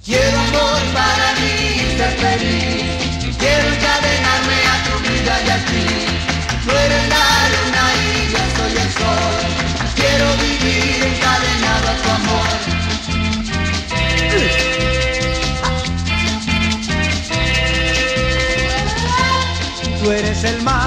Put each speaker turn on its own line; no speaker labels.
Quiero amor para mí, ser feliz. Quiero encadenarme a tu vida y a ti. Tú eres la luna y yo soy el sol. Quiero vivir encadenado a tu amor.
Tú eres el mar